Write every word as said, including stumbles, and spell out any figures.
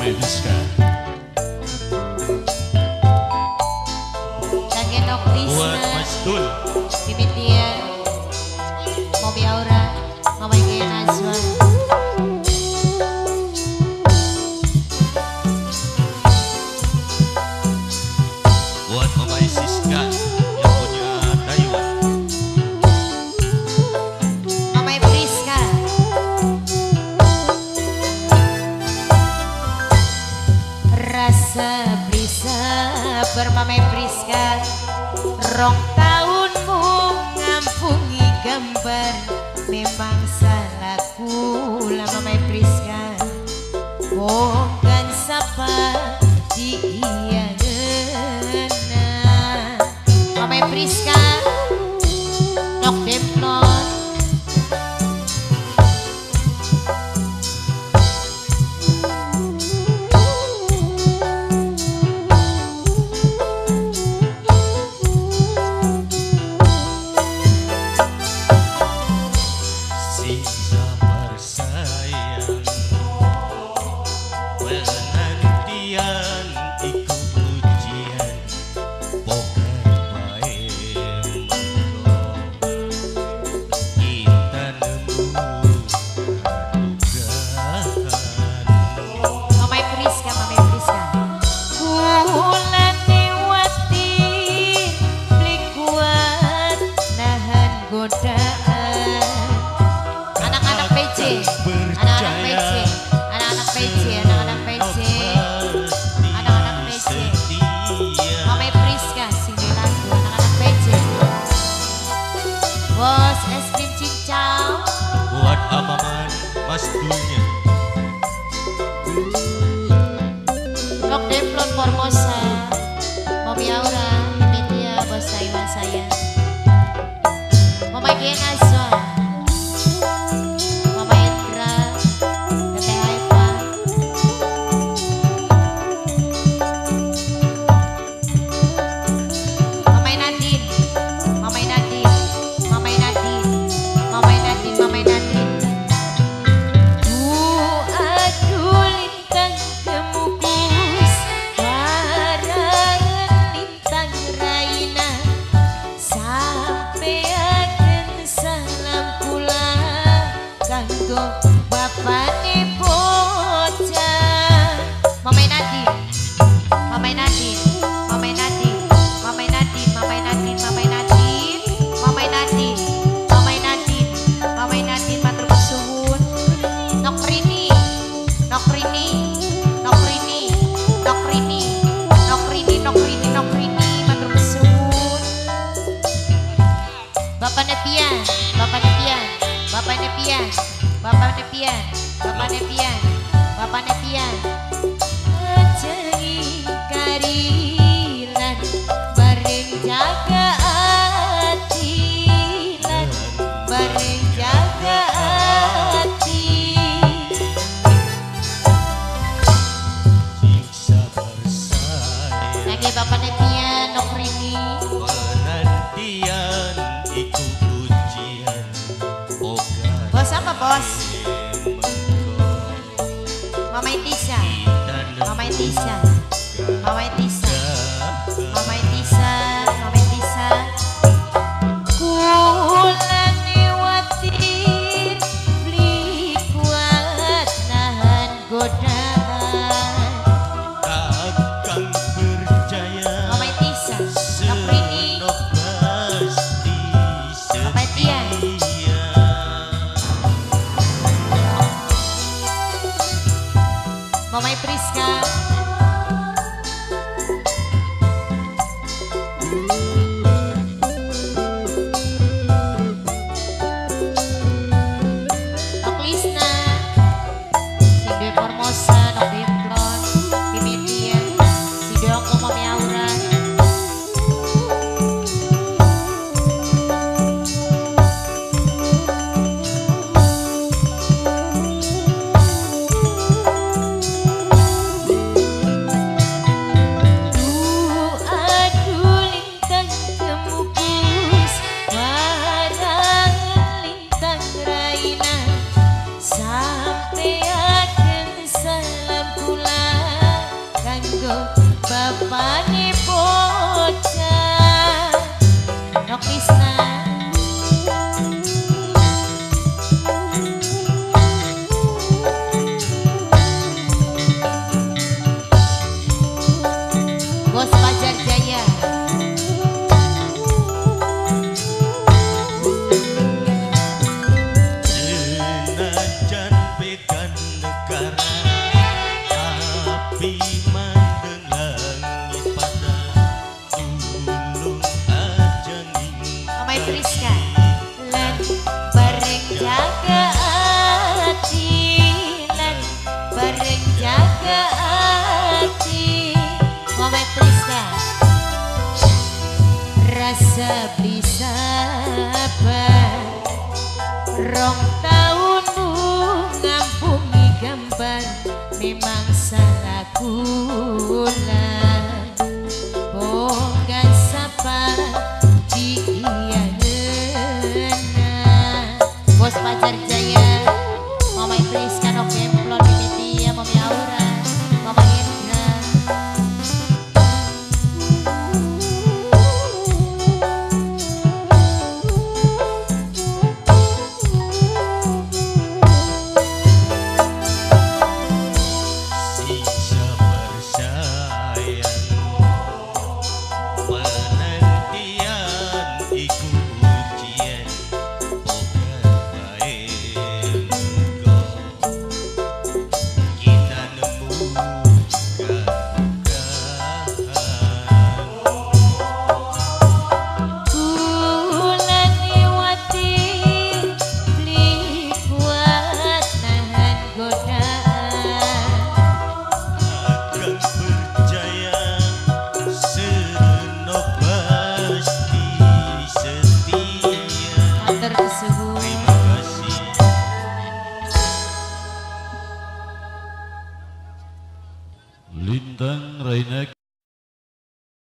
Mamai Friska. Kagenok Buat Lisna, Mas Dul. Timitia, Mobi Aura, Mamai Gia Najwa. Buat Mamai Siska yang punya Taiwan. Mamai Friska, rasa bisa bermamai Friska. Rong tahunmu ngampungi gambar, memang salahku lah Mamai Friska. Bukan sapa di iya gena Mamai Friska, nok demplon. Sisa bersayang, penantian ikut ujian, bukan baik mengkau. Kita nemu dugaan. Mamai Friska, Mamai Friska. Kulan lewati, beli kuat, nahan godaan. Anak-anak P C, anak-anak P C, anak-anak P C, anak-anak P C, anak-anak P C. Mamai Friska, sing lagu anak-anak P C. Bos es krim cincau. Buat Amaman Mas Dulnya. Nok Demplon Formosa, Mobi Aura, Media, Bos Taiwan saya. Mama Gia Najwa, Mama Indra, Teteh Haifa. Mamai Nadine, Mamai Nadine, Mamai Nadine, Mamai Nadine, Mamai Nadine. Ku aduh lintang kemukus, warangan lintang raina, sampeakeun salam kula kanggo bapane bocah. Mamai Nadine, Mamai Nadine, Mamai Nadine, Mamai Nadine, Mamai Nadine, Mamai Nadine, Mamai Nadine, Mamai Nadine, Mamai Nadine, matur suwun. Nok Rini, Nok Rini, Nok Rini, Nok Rini, Nok Rini, Nok Rini, Nok Rini, matur suwun. Bapak Nepian, Bapak Nepian, Bapak Nepian, Bapak Nepian, Bapak Nepian, Bapak Nepian. Ajengi karilan, bareng jaga atilan, bareng jaga ati. Siksa bersayang, Lagi Bapak Nepian, Nok Rini. penantian ikut ujian, bukan Bos apa bos? mengkau. Mama Tisa, Kita Mama nemu Tisa, Mama Tisa, dugaan. Mama Tisa, Mama Tisa. Kulan lewatin, beli kuat, nahan godaan. Takkan percaya Mama Tisa, Nok Rini, senok pasti Mama Tian. setia. Mama Friska, bapane bocah Nok Lisna. Bos Fajar Jaya. Senajan beda negara, tapi mandeng langit pada tulung aja ning Mamai Priska. Lan bareng jaga hati, lan bareng jaga hati. Mamai Priska. Rasa beli sabar rong tahun ngampungi gambar memang salah kula boga sapa di iyana. Bos Fajar Jaya, Mama Priska Nok Demplon Mimitia, Mami Aura, Mama Indra. Siksa bersayang, penantian iku ujian, boga bae engko kita nemu kebukaan. Kula niwati beli kuat nahan godaan. Akan percaya seno pasti setia. Matur kesuwun. Terima kasih. Lintang Raina